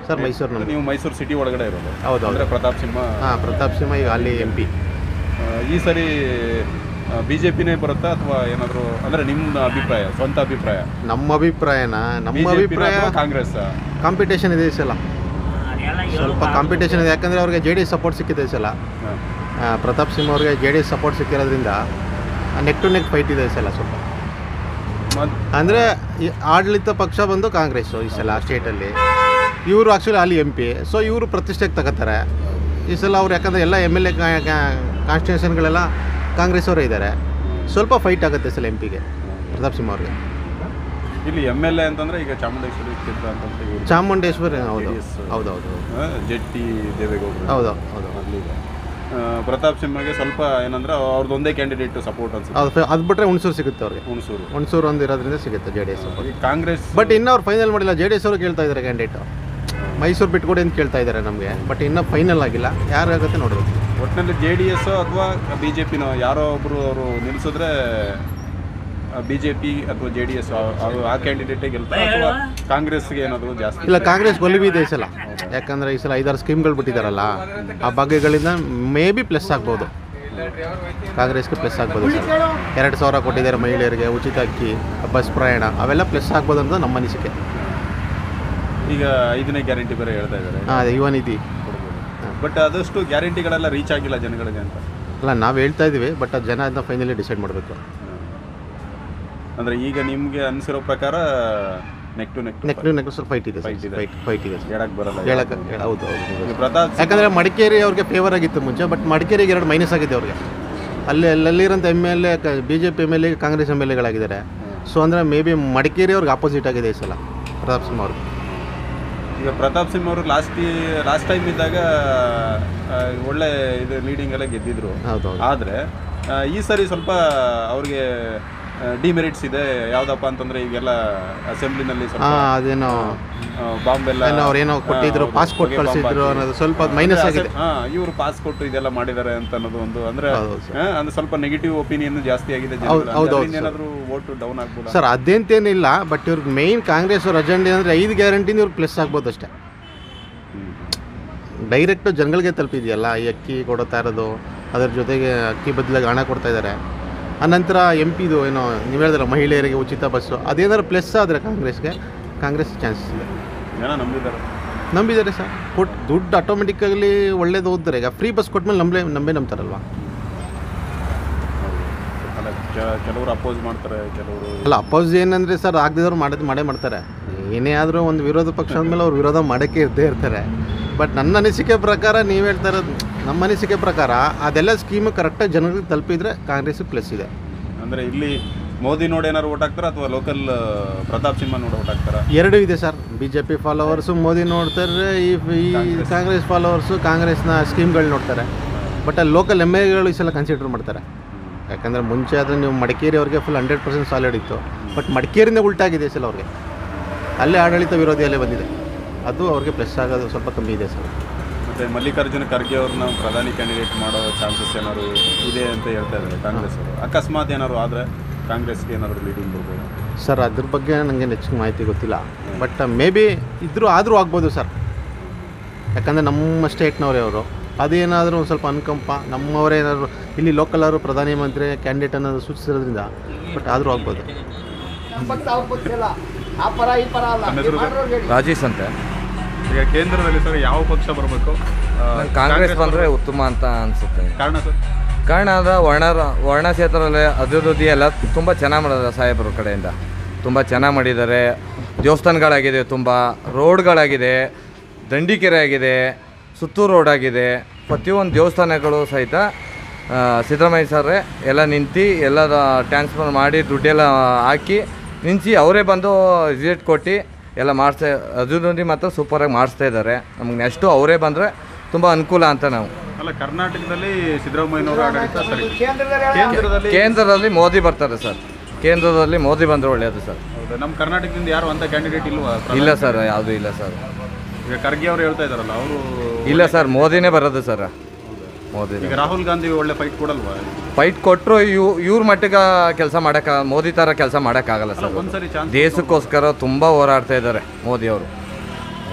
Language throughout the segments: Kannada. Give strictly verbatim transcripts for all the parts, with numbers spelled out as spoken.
ಸರ್ ಮೈಸೂರು ನಮ್ಮ. ನೀವು ಮೈಸೂರು ಸಿಟಿ ಒಳಗಡೆ ಇರೋದು? ಹೌದು. ಅಂದರೆ ಪ್ರತಾಪ್ ಸಿಂಹ. ಹಾಂ, ಪ್ರತಾಪ್ ಸಿಂಹ ಈಗ ಅಲ್ಲಿ ಎಂ ಪಿ. ಈ ಸರಿ ಬಿ ಜೆ ಪಿನೇ ಬರುತ್ತಾ ಅಥವಾ ಏನಾದರೂ, ಅಂದರೆ ನಿಮ್ಮ ಅಭಿಪ್ರಾಯ, ಸ್ವಂತ ಅಭಿಪ್ರಾಯ? ನಮ್ಮ ಅಭಿಪ್ರಾಯನ ನಮ್ಮ ಅಭಿಪ್ರಾಯ ಕಾಂಗ್ರೆಸ್ ಕಾಂಪಿಟೇಷನ್ ಇದೆ ಈ ಸಲ, ಸ್ವಲ್ಪ ಕಾಂಪಿಟೇಷನ್ ಇದೆ. ಯಾಕಂದರೆ ಅವ್ರಿಗೆ ಜೆ ಡಿ ಎಸ್ ಸಪೋರ್ಟ್ ಸಿಕ್ಕಿದೆ ಈ ಸಲ. ಪ್ರತಾಪ್ ಸಿಂಹ ಅವ್ರಿಗೆ ಜೆ ಡಿ ಎಸ್ ಸಪೋರ್ಟ್ ಸಿಕ್ಕಿರೋದ್ರಿಂದ ನೆಕ್ ಟು ನೆಕ್ ಫೈಟ್ ಇದೆ ಈ ಸಲ ಸ್ವಲ್ಪ. ಅಂದರೆ ಆಡಳಿತ ಪಕ್ಷ ಬಂದು ಕಾಂಗ್ರೆಸ್ಸು ಈ ಸಲ ಸ್ಟೇಟಲ್ಲಿ. ಇವರು ಆ್ಯಕ್ಚುಲಿ ಅಲ್ಲಿ ಎಂ ಪಿ, ಸೊ ಇವರು ಪ್ರತಿಷ್ಠೆಗೆ ತಗೋತಾರೆ ಈ ಸಲ ಅವ್ರು. ಯಾಕಂದರೆ ಎಲ್ಲ ಎಮ್ ಎಲ್ ಎ ಕಾನ್ಸ್ಟಿಟ್ಯೂಷನ್ಗಳೆಲ್ಲ ಕಾಂಗ್ರೆಸ್ ಅವರೇ ಇದ್ದಾರೆ. ಸ್ವಲ್ಪ ಫೈಟ್ ಆಗುತ್ತೆ ಸಲ ಎಂ ಪಿಗೆ ಪ್ರತಾಪ್ ಸಿಂಹ ಅವ್ರಿಗೆ. ಇಲ್ಲಿ ಎಮ್ ಎಲ್ ಎ ಅಂತಂದರೆ ಈಗ ಚಾಮುಂಡೇಶ್ವರಿ ಕ್ಷೇತ್ರ ಅಂತ. ಚಾಮುಂಡೇಶ್ವರಿ ಹೌದು ಹೌದೌದು ಜೆಟ್ಟಿ ದೇವೇಗೌಡರು. ಹೌದು ಹೌದು ಅಲ್ಲಿ ಪ್ರತಾಪ್ ಸಿಂಹಗೆ ಸ್ವಲ್ಪ ಏನಂದ್ರೆ ಅವ್ರದ್ದು ಒಂದೇ ಕ್ಯಾಂಡಿಡೇಟ್ ಸಪೋರ್ಟ್ ಅನ್ಸುತ್ತೆ. ಹೌದು, ಅದು ಬಿಟ್ಟರೆ ಹುಣಸೂರು ಸಿಗುತ್ತೆ ಅವ್ರಿಗೆ. ಹುಣಸೂರು ಹುಣಸೂರು ಒಂದು ಇರೋದ್ರಿಂದ ಸಿಗುತ್ತೆ J D S. Congress but ಇನ್ನೂ ಅವ್ರು ಫೈನಲ್ ಮಾಡಿಲ್ಲ. ಜೆ ಡಿ ಎಸ್ ಅವರು ಕೇಳ್ತಾ ಇದ್ದಾರೆ ಕ್ಯಾಂಡಿಡೇಟು, ಮೈಸೂರು ಬಿಟ್ಕೊಡಿ ಅಂತ ಕೇಳ್ತಾ ಇದ್ದಾರೆ ನಮಗೆ. ಬಟ್ ಇನ್ನೂ ಫೈನಲ್ ಆಗಿಲ್ಲ, ಯಾರಾಗುತ್ತೆ ನೋಡಬೇಕು. ಒಟ್ಟಿನಲ್ಲಿ ಜೆ ಡಿ ಎಸ್ ಅಥವಾ ಬಿ ಜೆ ಪಿನೋ ಯಾರೋ ಒಬ್ಬರು ಅವರು ನಿಲ್ಲಿಸಿದ್ರೆ ಬಿ ಜೆ ಪಿ ಅಥವಾ ಜೆ ಡಿ ಎಸ್ ಆ ಕ್ಯಾಂಡಿಡೇಟೇ ಗೆಲ್ತಾರೆ ಅಥವಾ ಕಾಂಗ್ರೆಸ್ಗೆ ಏನಾದರೂ ಜಾಸ್ತಿ? ಇಲ್ಲ, ಕಾಂಗ್ರೆಸ್ ಒಲಿವಿದೆ ಈ ಸಲ. ಯಾಕಂದರೆ ಈ ಸಲ ಐದಾರು ಸ್ಕೀಮ್ಗಳು ಬಿಟ್ಟಿದ್ದಾರಲ್ಲ, ಆ ಬಗ್ಗೆಗಳಿಂದ ಮೇ ಬಿ ಪ್ಲಸ್ ಆಗ್ಬೋದು, ಕಾಂಗ್ರೆಸ್ಗೆ ಪ್ಲಸ್ ಆಗ್ಬೋದು ಸರ್. ಎರಡು ಸಾವಿರ ಕೊಟ್ಟಿದ್ದಾರೆ ಮಹಿಳೆಯರಿಗೆ, ಉಚಿತ ಅಕ್ಕಿ, ಬಸ್ ಪ್ರಯಾಣ, ಅವೆಲ್ಲ ಪ್ಲಸ್ ಆಗ್ಬೋದು ಅಂತ ನಮ್ಮ ಅನಿಸಿಕೆ. ಈಗ ಐದನೇ ಗ್ಯಾರಂಟಿ ಬೇರೆ ಹೇಳ್ತಾ ಇದ್ದಾರೆ. ಹಾಂ, ಯುವ ನಿಧಿ. ಬಟ್ ಆದಷ್ಟು ಗ್ಯಾರಂಟಿಗಳೆಲ್ಲ ರೀಚ್ ಆಗಿಲ್ಲ ಜನಗಳಿಗೆ ಅಂತ. ಅಲ್ಲ, ನಾವು ಹೇಳ್ತಾ ಇದ್ದೀವಿ, ಬಟ್ ಅದು ಜನ ಅದನ್ನ ಫೈನಲಿ ಡಿಸೈಡ್ ಮಾಡಬೇಕು. ಅಂದರೆ ಈಗ ನಿಮಗೆ ಅನಿಸಿರೋ ಪ್ರಕಾರ neck to neck neck to neck ಸ್ವಲ್ಪ ಫೈಟ್ ಇದೆ, ಫೈಟ್ ಫೈಟ್ ಫೈಟ್ ಇದೆ. ಹೇಳಕ್ಕೆ ಬರಲ್ಲ, ಹೇಳಕ್ಕೆ. ಹೌದು ಹೌದು. ಪ್ರತಾಪ್ ಯಾಕಂದರೆ ಮಡಿಕೇರಿ ಅವ್ರಿಗೆ ಫೇವರ್ ಆಗಿತ್ತು ಮುಂಚೆ, ಬಟ್ ಮಡಿಕೇರಿಗೆ ಎರಡು ಮೈನಸ್ ಆಗಿದೆ ಅವ್ರಿಗೆ. ಅಲ್ಲಿ ಅಲ್ಲಿರೋಂಥ M L A B J P M L A Congress M L ಎಗಳಾಗಿದ್ದಾರೆ. ಸೊ ಅಂದರೆ ಮೇ ಬಿ ಮಡಿಕೇರಿ ಅವ್ರಿಗೆ ಆಪೋಸಿಟ್ ಆಗಿದೆ ಈ ಸಲ ಪ್ರತಾಪ್ ಸಿಂಹ ಅವ್ರಿಗೆ. ಈಗ ಪ್ರತಾಪ್ ಸಿಂಹ ಅವರು ಲಾಸ್ಟ್ ಲಾಸ್ಟ್ ಟೈಮ್ ಇದ್ದಾಗ ಒಳ್ಳೆ ಇದು ಲೀಡಿಂಗ್ ಎಲ್ಲ ಗೆದ್ದಿದ್ರು. ಹೌದು. ಆದರೆ ಈ ಸರಿ ಸ್ವಲ್ಪ ಅವ್ರಿಗೆ ಡಿಮೆರಿಟ್ಸ್ ಇದೆ. ಯಾವುದಪ್ಪ ಅಂತಂದರೆ ಈಗೆಲ್ಲ ಅಸೆಂಬ್ಲಿನಲ್ಲಿ ಸ್ವಲ್ಪ ಅದೇನೋ ಬಾಂಬೆಲ್ಲ ಅವ್ರೇನೋ ಕೊಟ್ಟಿದ್ರು, ಪಾಸ್ ಕೊಟ್ಟು ಕಳಿಸಿದ್ರು ಅನ್ನೋದು ಸ್ವಲ್ಪ ಮೈನಸ್ ಆಗಿದೆ. ಹಾಂ, ಇವರು ಪಾಸ್ ಕೊಟ್ಟು ಇದೆಲ್ಲ ಮಾಡಿದ್ದಾರೆ ಅಂತ ಅನ್ನೋದು ಒಂದು. ಅಂದರೆ ಅಂದ್ರೆ ಸ್ವಲ್ಪ ನೆಗೆಟಿವ್ ಒಪಿನಿಯನ್ ಜಾಸ್ತಿ ಆಗಿದೆ. ಏನಾದರೂ ವೋಟ್ ಡೌನ್ ಆಗ್ಬೋದು ಸರ್? ಅದೇಂತೇನಿಲ್ಲ, ಬಟ್ ಇವ್ರಿಗೆ ಮೇಯ್ನ್ ಕಾಂಗ್ರೆಸ್ ಅವ್ರ ಅಜೆಂಡಾ ಅಂದರೆ ಐದು ಗ್ಯಾರಂಟಿನ ಇವ್ರಿಗೆ ಪ್ಲಸ್ ಆಗ್ಬೋದು ಅಷ್ಟೇ. ಡೈರೆಕ್ಟು ಜನಗಳಿಗೆ ತಲುಪಿದೆಯಲ್ಲ ಈ ಅಕ್ಕಿ ಕೊಡ್ತಾ ಇರೋದು, ಅದರ ಜೊತೆಗೆ ಅಕ್ಕಿ ಬದಲಾಗಿ ಹಣ ಕೊಡ್ತಾ ಇದ್ದಾರೆ. ಆನಂತರ ಎಂ ಪಿದು ಏನೋ ನೀವು ಹೇಳಿದ್ರೆ ಮಹಿಳೆಯರಿಗೆ ಉಚಿತ ಬಸ್ಸು, ಅದೇನಾದ್ರು ಪ್ಲಸ್ ಆದರೆ ಕಾಂಗ್ರೆಸ್ಗೆ ಕಾಂಗ್ರೆಸ್ ಚಾನ್ಸಸ್ ಇದೆ. ಜನ ನಂಬಿದ್ದಾರೆ ನಂಬಿದ್ದಾರೆ ಸರ್. ಕೊಟ್ಟು ದುಡ್ಡು ಆಟೋಮೆಟಿಕ್ಕಾಗಲಿ ಒಳ್ಳೇದು ಓದಿದ್ರೆ. ಈಗ ಫ್ರೀ ಬಸ್ ಕೊಟ್ಮೇಲೆ ನಂಬಲೇ ನಂಬೇ ನಂಬ್ತಾರಲ್ವ. ಕೆಲವರು ಅಪೋಸ್ ಮಾಡ್ತಾರೆ, ಕೆಲವರು ಅಲ್ಲ, ಅಪೋಸ್ ಏನಂದರೆ ಸರ್ ಆಗದಿದ್ದವ್ರು ಮಾಡೋದು ಮಾಡೇ ಮಾಡ್ತಾರೆ. ಏನೇ ಆದರೂ ಒಂದು ವಿರೋಧ ಪಕ್ಷ ಅಂದಮೇಲೆ ಅವ್ರು ವಿರೋಧ ಮಾಡೋಕ್ಕೆ ಇದ್ದೇ ಇರ್ತಾರೆ. ಬಟ್ ನನ್ನ ಅನಿಸಿಕೆ ಪ್ರಕಾರ ನೀವು ಹೇಳ್ತಾ ಇರೋದು, ನಮ್ಮ ಅನಿಸಿಕೆ ಪ್ರಕಾರ ಅದೆಲ್ಲ ಸ್ಕೀಮು ಕರೆಕ್ಟಾಗಿ ಜನಗಳಿಗೆ ತಲುಪಿದರೆ ಕಾಂಗ್ರೆಸ್ ಪ್ಲಸ್ ಇದೆ. ಅಂದರೆ ಇಲ್ಲಿ ಮೋದಿ ನೋಡಿ ಏನಾದ್ರು ಓಟ್ ಹಾಕ್ತಾರೆ ಅಥವಾ ಲೋಕಲ್ ಪ್ರತಾಪ್ ಸಿಂಹ ನೋಡಿ ಓಟ್ ಹಾಕ್ತಾರೆ? ಎರಡೂ ಇದೆ sir. B J P followers Modi ನೋಡ್ತಾರೆ, ಈ ಈ ಕಾಂಗ್ರೆಸ್ ಫಾಲೋವರ್ಸು ಕಾಂಗ್ರೆಸ್ನ ಸ್ಕೀಮ್ಗಳು ನೋಡ್ತಾರೆ. ಬಟ್ ಅಲ್ಲಿ ಲೋಕಲ್ ಎಮ್ ಎಗಳು ಈ ಸಲ ಕನ್ಸಿಡರ್ ಮಾಡ್ತಾರೆ. ಯಾಕಂದರೆ ಮುಂಚೆ ಆದರೆ ನೀವು ಮಡಿಕೇರಿ ಅವ್ರಿಗೆ ಫುಲ್ ಹಂಡ್ರೆಡ್ ಪರ್ಸೆಂಟ್ ಸಾಲಿಡ್ ಇತ್ತು. ಬಟ್ ಮಡಿಕೇರಿನೇ ಉಲ್ಟಾಗಿದೆ ಈ ಸಲ ಅವ್ರಿಗೆ. ಅಲ್ಲೇ ಆಡಳಿತ ವಿರೋಧಿಯಲ್ಲೇ ಬಂದಿದೆ. ಅದು ಅವ್ರಿಗೆ ಪ್ಲಸ್ ಆಗೋದು ಸ್ವಲ್ಪ ಕಮ್ಮಿ ಇದೆ ಸರ್. ಮತ್ತು ಮಲ್ಲಿಕಾರ್ಜುನ ಖರ್ಗೆ ಅವ್ರನ್ನ ಪ್ರಧಾನಿ ಕ್ಯಾಂಡಿಡೇಟ್ ಮಾಡೋ ಚಾನ್ಸಸ್ ಏನಾದ್ರು ಇದೆ ಅಂತ ಹೇಳ್ತಾ ಇದ್ದಾರೆ ಕಾಂಗ್ರೆಸ್ ಅವರು. ಅಕಸ್ಮಾತ್ ಏನಾದ್ರು ಆದರೆ ಕಾಂಗ್ರೆಸ್ಗೆ ಏನಾದರೂ ಲೀಡಿಂಗ್ ಬರ್ಬೋದು ಸರ್? ಅದ್ರ ಬಗ್ಗೆ ನನಗೆ ಹೆಚ್ಚಿನ ಮಾಹಿತಿ ಗೊತ್ತಿಲ್ಲ. ಬಟ್ ಮೇ ಬಿ ಇದ್ದರೂ ಆದರೂ ಆಗ್ಬೋದು ಸರ್. ಯಾಕಂದರೆ ನಮ್ಮ ಸ್ಟೇಟ್ನವರೇ ಅವರು. ಅದೇನಾದರೂ ಒಂದು ಸ್ವಲ್ಪ ಅನುಕಂಪ, ನಮ್ಮವರೇ ಏನಾದರೂ ಇಲ್ಲಿ ಲೋಕಲ್ ಅವರು ಪ್ರಧಾನಿ ಮಂತ್ರಿ ಕ್ಯಾಂಡಿಡೇಟ್ ಅನ್ನೋದು ಸೂಚಿಸಿರೋದ್ರಿಂದ. ಬಟ್ ಆದರೂ ಆಗ್ಬೋದು. ರಾಜೇಶ್ ಅಂತ. ಈಗ ಕೇಂದ್ರದಲ್ಲಿ ಸರ್ ಯಾವ ಪಕ್ಷ ಬರಬೇಕು? ಕಾಂಗ್ರೆಸ್ ಬಂದರೆ ಉತ್ತಮ ಅಂತ ಅನಿಸುತ್ತೆ. ಕಾರಣ ಸರ್? ಕಾರಣ ಅಂದರೆ ವರ್ಣ ವರ್ಣ ಕ್ಷೇತ್ರದಲ್ಲಿ ಅಭಿವೃದ್ಧಿ ಎಲ್ಲ ತುಂಬ ಚೆನ್ನಾಗಿ ಮಾಡಿದ್ದಾರೆ ಸಾಹೇಬರ ಕಡೆಯಿಂದ. ತುಂಬ ಚೆನ್ನಾಗಿ ಮಾಡಿದ್ದಾರೆ. ದೇವಸ್ಥಾನಗಳಾಗಿದೆ, ತುಂಬ ರೋಡ್ಗಳಾಗಿದೆ, ದಂಡಿಕೆರೆ ಆಗಿದೆ, ಸುತ್ತೂರು ರೋಡ್ ಆಗಿದೆ. ಪ್ರತಿಯೊಂದು ದೇವಸ್ಥಾನಗಳು ಸಹಿತ ಸಿದ್ದರಾಮಯ್ಯ ಸರ್ ಎಲ್ಲ ನಿಂತು ಎಲ್ಲ ಟ್ರಾನ್ಸ್ಫರ್ ಮಾಡಿ ದುಡ್ಡೆಲ್ಲ ಹಾಕಿ ನಿಂತು ಅವರೇ ಬಂದು ರಿಸಲ್ಟ್ ಕೊಟ್ಟು ಎಲ್ಲ ಮಾಡಿಸ್ತಾ ಅಭಿವೃದ್ಧಿ ಮತ್ತು ಸೂಪರಾಗಿ ಮಾಡಿಸ್ತಾ ಇದ್ದಾರೆ. ನಮಗೆ ನೆಕ್ಸ್ಟು ಅವರೇ ಬಂದರೆ ತುಂಬ ಅನುಕೂಲ ಅಂತ ನಾವು. ಅಲ್ಲ, ಕರ್ನಾಟಕದಲ್ಲಿ ಸಿದ್ದರಾಮಯ್ಯನವರು ಆಡಳಿತ ಸರಿ, ಕೇಂದ್ರದಲ್ಲಿ ಕೇಂದ್ರದಲ್ಲಿ ಮೋದಿ ಬರ್ತಾರೆ ಸರ್. ಕೇಂದ್ರದಲ್ಲಿ ಮೋದಿ ಬಂದರೆ ಒಳ್ಳೆಯದು ಸರ್. ಹೌದಾ? ನಮ್ಮ ಕರ್ನಾಟಕದಿಂದ ಯಾರು ಅಂತ ಕ್ಯಾಂಡಿಡೇಟ್ ಇಲ್ವಾ? ಇಲ್ಲ ಸರ್, ಯಾವುದೂ ಇಲ್ಲ ಸರ್. ಈಗ ಖರ್ಗೆ ಅವರು ಹೇಳ್ತಾ ಇದ್ದಾರಲ್ಲ, ಅವರು ಇಲ್ಲ ಸರ್, ಮೋದಿನೇ ಬರೋದು ಸರ್. ಮೋದಿ. ಈಗ ರಾಹುಲ್ ಗಾಂಧಿ ಒಳ್ಳೆ ಫೈಟ್ ಕೊಡಲ್ವಾ? ಫೈಟ್ ಕೊಟ್ಟರು ಇವ್ ಇವ್ರ ಮಟ್ಟಿಗೆ ಕೆಲಸ ಮಾಡೋಕ್ಕೆ ಮೋದಿ ಥರ ಕೆಲಸ ಮಾಡೋಕ್ಕಾಗಲ್ಲ ಸರ್. ಒಂದ್ಸರಿ ಚಾನ್ಸ್ ದೇಶಕ್ಕೋಸ್ಕರ ತುಂಬ ಹೋರಾಡ್ತಾ ಇದ್ದಾರೆ ಮೋದಿಯವರು.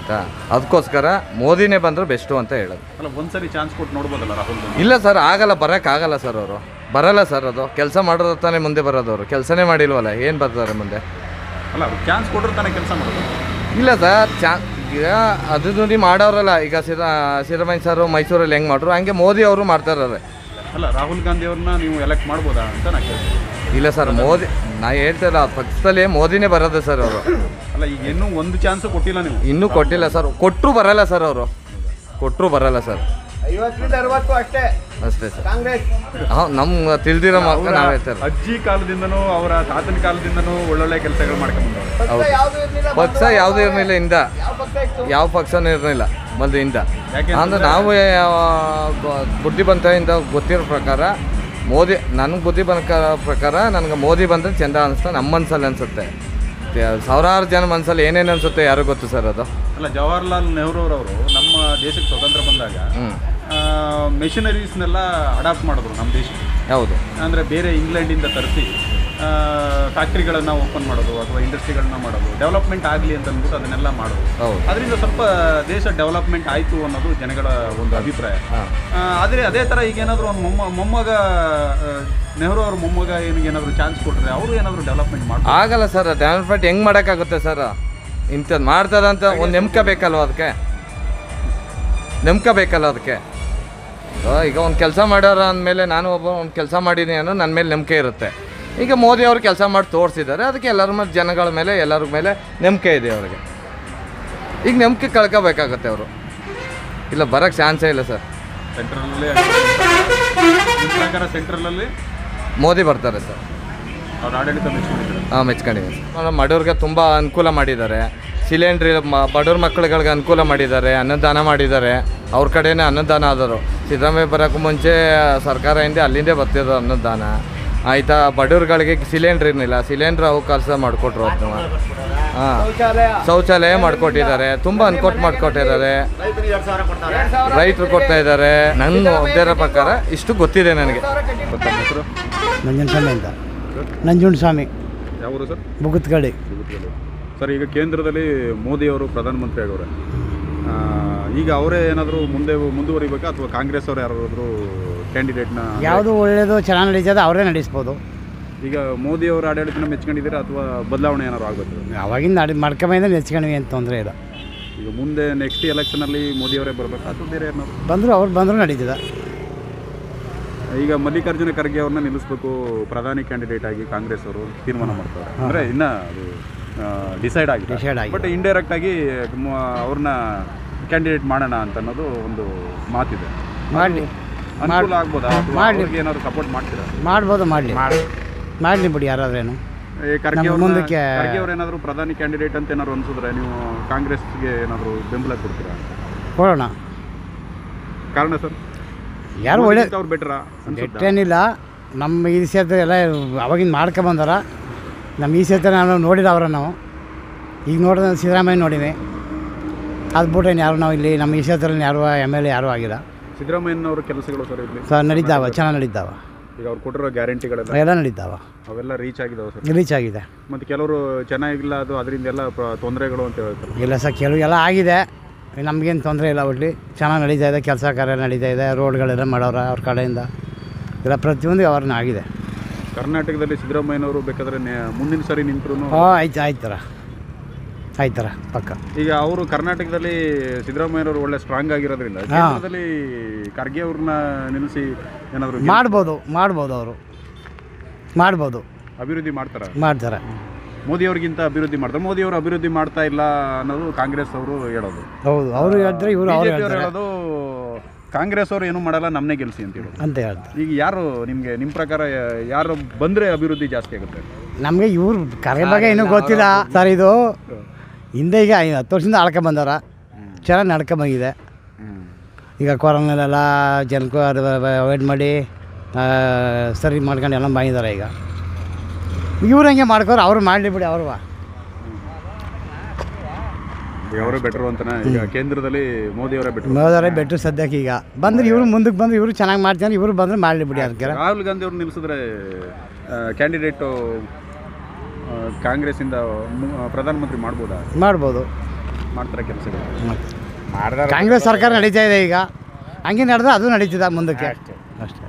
ಆಯಿತಾ. ಅದಕ್ಕೋಸ್ಕರ ಮೋದಿನೇ ಬಂದರೆ ಬೆಸ್ಟು ಅಂತ ಹೇಳೋದು. ಅಲ್ಲ ಒಂದ್ಸರಿ ಚಾನ್ಸ್ ಕೊಟ್ಟು ನೋಡ್ಬೋದಲ್ಲ ರಾಹುಲ್ ಗಾಂಧಿ? ಇಲ್ಲ ಸರ್, ಆಗಲ್ಲ, ಬರೋಕ್ಕಾಗಲ್ಲ ಸರ್. ಅವರು ಬರಲ್ಲ ಸರ್. ಅದು ಕೆಲಸ ಮಾಡೋದು ತಾನೇ ಮುಂದೆ ಬರೋದು. ಅವರು ಕೆಲಸನೇ ಮಾಡಿಲ್ವಲ್ಲ, ಏನು ಬರ್ತಾರೆ ಮುಂದೆ? ಅಲ್ಲ ಅವ್ರು ಚಾನ್ಸ್ ಕೊಟ್ಟರೆ ತಾನೇ ಕೆಲಸ ಮಾಡೋದು. ಇಲ್ಲ ಸರ್, ಚಾ ಈಗ ಅದು ನೋಡಿ ಮಾಡೋರಲ್ಲ. ಈಗ ಸಿದ್ದಾ ಸಿದ್ದರಾಮಯ್ಯ ಸರ್ ಮೈಸೂರಲ್ಲಿ ಹೆಂಗೆ ಮಾಡ್ರು ಹಂಗೆ ಮೋದಿ ಅವರು ಮಾಡ್ತಾರಲ್ಲ. ಅಲ್ಲ ರಾಹುಲ್ ಗಾಂಧಿ ಅವ್ರನ್ನ ನೀವು ಎಲೆಕ್ಟ್ ಮಾಡ್ಬೋದಾ ಅಂತ ನಾ ಕೇಳ್ತೀನಿ. ಇಲ್ಲ ಸರ್, ಮೋದಿ ನಾ ಹೇಳ್ತಾಯಿಲ್ಲ, ಪಕ್ಷದಲ್ಲಿ ಮೋದಿನೇ ಬರೋದು ಸರ್ ಅವರು. ಅಲ್ಲ ಈಗ ಇನ್ನೂ ಒಂದು ಚಾನ್ಸು ಕೊಟ್ಟಿಲ್ಲ ನೀವು? ಇನ್ನೂ ಕೊಟ್ಟಿಲ್ಲ ಸರ್. ಕೊಟ್ಟರು ಬರಲ್ಲ ಸರ್. ಅವರು ಕೊಟ್ಟರು ಬರಲ್ಲ ಸರ್. ಅಷ್ಟೇ ಸರ್. ಹಾಂ, ನಮ್ಮ ತಿಳಿದಿರೋ ಮಾತ್ರ ನಾವು ಹೇಳ್ತಾರೆ. ಅಜ್ಜಿ ಕಾಲದಿಂದನೂ ಅವರ ತಾತನ ಕಾಲದಿಂದನೂ ಒಳ್ಳೊಳ್ಳೆ ಕೆಲಸಗಳು ಮಾಡ್ಕೊಂಡ್ಬಂದವರು. ಹೌದು, ಪಕ್ಷ ಯಾವುದೂ ಇರಲಿಲ್ಲ ಇಂದ, ಯಾವ ಪಕ್ಷನೂ ಇರಲಿಲ್ಲ ಮೊದಲು ಇಂದ. ಅಂದರೆ ನಾವು ಬುದ್ಧಿವಂತದಿಂದ ಗೊತ್ತಿರೋ ಪ್ರಕಾರ ಮೋದಿ, ನನಗೆ ಬುದ್ಧಿ ಬಂದ ಪ್ರಕಾರ ನನಗೆ ಮೋದಿ ಬಂದರೆ ಚೆಂದ ಅನಿಸ್ತಾ ನಮ್ಮ ಮನಸ್ಸಲ್ಲಿ ಅನಿಸುತ್ತೆ. ಸಾವಿರಾರು ಜನ ಮನಸ್ಸಲ್ಲಿ ಏನೇನು ಅನಿಸುತ್ತೆ ಯಾರು ಗೊತ್ತು ಸರ್ ಅದು. ಅಲ್ಲ ಜವಾಹರ್ಲಾಲ್ ನೆಹರು ಅವರು ನಮ್ಮ ದೇಶಕ್ಕೆ ಸ್ವತಂತ್ರ ಬಂದಾಗ ಮೆಷಿನರೀಸ್ನೆಲ್ಲ ಅಡಾಪ್ಟ್ ಮಾಡಿದ್ರು ನಮ್ಮ ದೇಶಕ್ಕೆ. ಹೌದು. ಅಂದರೆ ಬೇರೆ ಇಂಗ್ಲೆಂಡಿಂದ ತರಿಸಿ ಫ್ಯಾಕ್ಟ್ರಿಗಳನ್ನು ಓಪನ್ ಮಾಡೋದು ಅಥವಾ ಇಂಡಸ್ಟ್ರಿಗಳನ್ನ ಮಾಡೋದು, ಡೆವಲಪ್ಮೆಂಟ್ ಆಗಲಿ ಅಂತ ಅಂದ್ಬಿಟ್ಟು ಅದನ್ನೆಲ್ಲ ಮಾಡೋದು. ಹೌದು. ಅದರಿಂದ ಸ್ವಲ್ಪ ದೇಶ ಡೆವಲಪ್ಮೆಂಟ್ ಆಯಿತು ಅನ್ನೋದು ಜನಗಳ ಒಂದು ಅಭಿಪ್ರಾಯ. ಆದರೆ ಅದೇ ಥರ ಈಗ ಏನಾದರೂ ಒಂದು ಮೊಮ್ಮ ಮೊಮ್ಮಗ ನೆಹರು ಅವ್ರ ಮೊಮ್ಮಗ ಏನಾದರೂ ಚಾನ್ಸ್ ಕೊಟ್ಟರೆ ಅವರು ಏನಾದರೂ ಡೆವಲಪ್ಮೆಂಟ್ ಮಾಡಿ ಆಗಲ್ಲ ಸರ್. ಡೆವಲಪ್ಮೆಂಟ್ ಹೆಂಗೆ ಮಾಡೋಕ್ಕಾಗುತ್ತೆ ಸರ್? ಇಂಥದ್ದು ಮಾಡ್ತದಂತ ಒಂದು ನಂಬಿಕೆ ಬೇಕಲ್ವ? ಅದಕ್ಕೆ ನಂಬಿಕೆ ಬೇಕಲ್ಲ ಅದಕ್ಕೆ. ಈಗ ಒಂದು ಕೆಲಸ ಮಾಡ್ಯಾರ ಅಂದಮೇಲೆ ನಾನು ಒಬ್ಬ ಒಂದು ಕೆಲಸ ಮಾಡಿದ್ದೀನಿ ಅನ್ನೋ ನನ್ನ ಮೇಲೆ ನಂಬಿಕೆ ಇರುತ್ತೆ. ಈಗ ಮೋದಿ ಅವರು ಕೆಲಸ ಮಾಡಿ ತೋರಿಸಿದ್ದಾರೆ, ಅದಕ್ಕೆ ಎಲ್ಲರ ಮೇಲೆ ಜನಗಳ ಮೇಲೆ ಎಲ್ಲರ ಮೇಲೆ ನಂಬಿಕೆ ಇದೆ ಅವರಿಗೆ. ಈಗ ನಂಬಿಕೆ ಕಳ್ಕೋಬೇಕಾಗತ್ತೆ ಅವರು. ಇಲ್ಲ, ಬರೋಕ್ಕೆ ಚಾನ್ಸೇ ಇಲ್ಲ ಸರ್. ಸೆಂಟ್ರಲಲ್ಲಿ ಪ್ರಕಾರ ಸೆಂಟ್ರಲಲ್ಲಿ ಮೋದಿ ಬರ್ತಾರೆ ಸರ್. ಅವ್ರ ಆಡಳಿತ ಮೆಚ್ಕೊಂಡಿದ್ದಾರೆ. ಹಾಂ, ಮೆಚ್ಕೊಂಡಿದ್ದಾರೆ ಸರ್. ಬಡವ್ರಿಗೆ ತುಂಬ ಅನುಕೂಲ ಮಾಡಿದ್ದಾರೆ. ಸಿಲಿಂಡ್ರಿ ಮ ಬಡವ್ರ ಮಕ್ಕಳುಗಳಿಗೆ ಅನುಕೂಲ ಮಾಡಿದ್ದಾರೆ. ಅನ್ನದಾನ ಮಾಡಿದ್ದಾರೆ. ಅವ್ರ ಕಡೆನೇ ಅನ್ನದಾನ ಆದರು. ಸಿದ್ದರಾಮಯ್ಯ ಬರೋಕ್ಕೂ ಮುಂಚೆ ಸರ್ಕಾರದಿಂದ ಅಲ್ಲಿಂದೇ ಬರ್ತಿದ್ರು ಅನ್ನದಾನ. ಆಯಿತಾ, ಬಡವ್ರುಗಳಿಗೆ ಸಿಲಿಂಡ್ರ್ ಇರಲಿಲ್ಲ, ಸಿಲಿಂಡ್ರ್ ಅವಕಾಶ ಮಾಡಿಕೊಟ್ರು. ಅದನ್ನ ಹಾಂ, ಶೌಚಾಲಯ ಮಾಡಿಕೊಟ್ಟಿದ್ದಾರೆ. ತುಂಬ ಅನುಕೂಲ ಮಾಡಿಕೊಟ್ಟಿದ್ದಾರೆ. ರೈತರು ಕೊಡ್ತಾ ಇದ್ದಾರೆ. ನನ್ನ ಉದ್ದೇಶ ಪ್ರಕಾರ ಇಷ್ಟು ಗೊತ್ತಿದೆ ನನಗೆ. ಹೆಸರು ನಂಜುಂಡಸ್ವಾಮಿ ಅಂತ. ನಂಜುಂಡಸ್ವಾಮಿ. ಯಾವ ಊರು ಸರ್? ಬುಗುತ್ಗಡಿ. ಸರ್, ಈಗ ಕೇಂದ್ರದಲ್ಲಿ ಮೋದಿ ಅವರು ಪ್ರಧಾನಮಂತ್ರಿ ಆಗವ್ರೆ. ಈಗ ಅವರೇ ಏನಾದರೂ ಮುಂದೆ ಮುಂದುವರಿಬೇಕಾ ಅಥವಾ ಕಾಂಗ್ರೆಸ್ ಅವರು ಯಾರಾದರೂ ಕ್ಯಾಂಡಿಡೇಟ್ನ? ಯಾವುದು ಒಳ್ಳೆಯದು ಚೆನ್ನಾಗಿ ನಡೀತದೆ ಅವರೇ ನಡೆಸ್ಬೋದು. ಈಗ ಮೋದಿ ಅವರ ಆಡಳಿತನ ಮೆಚ್ಕೊಂಡಿದ್ದೀರಾ ಅಥವಾ ಬದಲಾವಣೆ ಏನಾದ್ರು ಆಗಬೇಕು? ಅವಾಗಿಂದ ಅಡಿ ಮಾಡ್ಕೊಂಬಂದ್ರೆ ನೆಚ್ಕೊಂಡ್ವಿ ಅಂತ ತೊಂದರೆ ಇಲ್ಲ. ಈಗ ಮುಂದೆ ನೆಕ್ಸ್ಟ್ ಎಲೆಕ್ಷನಲ್ಲಿ ಮೋದಿ ಅವರೇ ಬರಬೇಕಾ ಅಥವಾ ಬೇರೆ ಏನಾದ್ರು ಬಂದರೂ ಅವ್ರು ಬಂದರೂ ನಡೀತದೆ. ಈಗ ಮಲ್ಲಿಕಾರ್ಜುನ ಖರ್ಗೆ ಅವ್ರನ್ನ ನಿಲ್ಲಿಸಬೇಕು ಪ್ರಧಾನಿ ಕ್ಯಾಂಡಿಡೇಟ್ ಆಗಿ ಕಾಂಗ್ರೆಸ್ ಅವರು ತೀರ್ಮಾನ ಮಾಡ್ತಾರೆ. ಅಂದರೆ ಇನ್ನೂ ಅದು ಡಿಸೈಡ್ ಆಗಿದೆ. ಡಿಸೈಡ್ ಆಗಿ ಬಟ್ ಇಂಡೈರೆಕ್ಟ್ ಆಗಿ ಅವ್ರನ್ನ ಕ್ಯಾಂಡಿಡೇಟ್ ಮಾಡೋಣ ಅಂತ ಅನ್ನೋದು ಒಂದು ಮಾತಿದೆ. ಮಾಡಲಿ, ಅನುಕೂಲ ಆಗ್ಬೋದಾ? ಮಾಡಲಿ. ಏನಾದ್ರು ಸಪೋರ್ಟ್ ಮಾಡ್ತೀರಾ? ಮಾಡ್ಬೋದು, ಮಾಡಲಿ ಮಾಡಲಿ ಬಿಡಿ. ಯಾರಾದ್ರೇನು ಖರ್ಗೆ ಅವ್ರ ಮುಂದಕ್ಕೆ ಖರ್ಗೆ ಅವ್ರು ಏನಾದರೂ ಪ್ರಧಾನಿ ಕ್ಯಾಂಡಿಡೇಟ್ ಅಂತ ಏನಾದ್ರು ಅನ್ಸಿದ್ರೆ ನೀವು ಕಾಂಗ್ರೆಸ್ಗೆ ಏನಾದರೂ ಬೆಂಬಲ ಕೊಡ್ತೀರಾ? ಕೊಡೋಣ. ಕಾರಣ ಸರ್ ಯಾರು ಒಳ್ಳೆ ಅವ್ರು ಬೆಟ್ರಾ? ಬೆಟ್ಟೇನಿಲ್ಲ. ನಮ್ಮ ಈ ಕ್ಷೇತ್ರ ಎಲ್ಲ ಅವಾಗಿಂದ ಮಾಡ್ಕೊಂಬಂದಾರ. ನಮ್ಮ ಈ ಕ್ಷೇತ್ರ ನಾವು ನೋಡಿಲ್ಲ ಅವರ. ನಾವು ಈಗ ನೋಡಿದ ಸಿದ್ದರಾಮಯ್ಯ ನೋಡಿವಿ. ಅದು ಬಿಟ್ರೆ ಯಾರು ನಾವು ಇಲ್ಲಿ ನಮ್ಮ ಈ ಕ್ಷೇತ್ರದಲ್ಲಿ ಯಾರು ಎಮ್ ಎಲ್ ಎ ಯಾರೂ ಆಗಿಲ್ಲ. ಸಿದ್ದರಾಮಯ್ಯನವ್ರ ಕೆಲಸಗಳು ಸರ್ ಇಲ್ಲಿ ಸರ್ ನಡೀತಾವ, ಚೆನ್ನಾಗಿ ನಡೀತಾವ. ಈಗ ಅವ್ರು ಕೊಟ್ಟಿರೋ ಗ್ಯಾರಂಟಿಗಳೆಲ್ಲ ಎಲ್ಲ ನಡೀತಾವ, ಅವೆಲ್ಲ ರೀಚ್ ಆಗಿದಾವೆ ಸರ್? ರೀಚ್ ಆಗಿದೆ. ಮತ್ತು ಕೆಲವರು ಚೆನ್ನಾಗಿಲ್ಲ, ಅದು ಅದರಿಂದ ಎಲ್ಲ ತೊಂದರೆಗಳು ಅಂತ ಹೇಳ್ತಾರೆ. ಇಲ್ಲ ಸರ್, ಕೆಲವು ಎಲ್ಲ ಆಗಿದೆ. ನಮಗೇನು ತೊಂದರೆ ಇಲ್ಲ. ಒಟ್ಲಿ ಚೆನ್ನಾಗಿ ನಡೀತಾ ಇದೆ. ಕೆಲಸ ಕಾರ್ಯ ನಡೀತಾ ಇದೆ. ರೋಡ್ಗಳೆಲ್ಲ ಮಾಡೋರ ಅವ್ರ ಕಡೆಯಿಂದ ಎಲ್ಲ ಪ್ರತಿಯೊಂದು ಅವ್ರನ್ನ ಆಗಿದೆ. ಕರ್ನಾಟಕದಲ್ಲಿ ಸಿದ್ದರಾಮಯ್ಯನವರು ಬೇಕಾದರೆ ಮುಂದಿನ ಸರಿ ನಿಂತರು ಹಾಂ ಆಯ್ತು ಆಯ್ತರ ಆಯ್ತರ ಪಕ್ಕ. ಈಗ ಅವರು ಕರ್ನಾಟಕದಲ್ಲಿ ಸಿದ್ದರಾಮಯ್ಯನವರು ಒಳ್ಳೆ ಸ್ಟ್ರಾಂಗ್ ಆಗಿರೋದ್ರಿಂದ ಕೇಂದ್ರದಲ್ಲಿ ಖರ್ಗೆ ಅವ್ರನ್ನ ನಿಲ್ಲಿಸಿ ಏನಾದರೂ ಮಾಡ್ಬೋದು ಮಾಡ್ಬೋದು ಅವರು ಮಾಡ್ಬೋದು. ಅಭಿವೃದ್ಧಿ ಮಾಡ್ತಾರೆ ಮಾಡ್ತಾರೆ. ಮೋದಿ ಅವ್ರಿಗಿಂತ ಅಭಿವೃದ್ಧಿ ಮಾಡ್ತಾರೆ. ಮೋದಿ ಅವರು ಅಭಿವೃದ್ಧಿ ಮಾಡ್ತಾ ಇಲ್ಲ ಅನ್ನೋದು ಕಾಂಗ್ರೆಸ್ ಅವರು ಹೇಳೋದು. ಹೌದು, ಅವರು ಹೇಳ್ತಾರೆ, ಇವರು ಅವರು ಹೇಳೋದು ಕಾಂಗ್ರೆಸ್ ಅವರು ಏನೂ ಮಾಡಲ್ಲ, ನಮ್ಮನ್ನೇ ಗೆಲ್ಸಿ ಅಂತ ಹೇಳೋದು ಅಂತ ಹೇಳ್ತಾರೆ. ಈಗ ಯಾರು ನಿಮಗೆ ನಿಮ್ಮ ಪ್ರಕಾರ ಯಾರು ಬಂದರೆ ಅಭಿವೃದ್ಧಿ ಜಾಸ್ತಿ ಆಗುತ್ತೆ? ನಮಗೆ ಇವ್ರು ಕರೆ ಬಗ್ಗೆ ಇನ್ನೂ ಗೊತ್ತಿಲ್ಲ ಸರ್. ಇದು ಹಿಂದೆ ಈಗ ಹತ್ತು ವರ್ಷದಿಂದ ಆಳ್ಕೊಂಬಂದಾರ. ಚೆನ್ನಾಗಿ ನಡ್ಕೊಂಬಂದಿದೆ. ಈಗ ಕೊರೋನಲ್ಲೆಲ್ಲ ಜನಕ್ಕೂ ಅದು ಅವಾಯ್ಡ್ ಮಾಡಿ ಸರಿ ಮಾಡ್ಕೊಂಡು ಎಲ್ಲ ಬಂದಿದ್ದಾರೆ. ಈಗ ಇವ್ರು ಹಂಗೆ ಮಾಡ್ಕೋರು, ಅವ್ರು ಮಾಡಲಿ ಬಿಡಿ. ಅವರು ಅವರೇ ಬೆಟರು ಅಂತಾನೆ. ಈಗ ಕೇಂದ್ರದಲ್ಲಿ ಮೋದಿ ಅವರೇ ಬೆಟರ್. ಮೋದಿಯವರೇ ಬೆಟ್ರು ಸದ್ಯಕ್ಕೆ. ಈಗ ಬಂದ್ರೆ ಇವರು ಮುಂದಕ್ಕೆ ಬಂದ್ರೆ ಇವರು ಚೆನ್ನಾಗಿ ಮಾಡ್ತಾರೆ. ಇವರು ಬಂದರೆ ಮಾಡಲಿ ಬಿಡಿ. ಅದಕ್ಕೆ ರಾಹುಲ್ ಗಾಂಧಿ ಅವ್ರು ನಿಲ್ಲಿಸಿದ್ರೆ ಕ್ಯಾಂಡಿಡೇಟು ಕಾಂಗ್ರೆಸ್ಸಿಂದ ಪ್ರಧಾನಮಂತ್ರಿ ಮಾಡ್ಬೋದಾ? ಮಾಡ್ಬೋದು. ಮಾಡ್ತಾರೆ ಕೆಲಸಗಳು. ಕಾಂಗ್ರೆಸ್ ಸರ್ಕಾರ ನಡೀತಾ ಇದೆ ಈಗ, ಹಂಗೆ ನಡೆದ್ರೆ ಅದು ನಡೀತಿದೆ ಮುಂದಕ್ಕೆ ಅಷ್ಟೇ.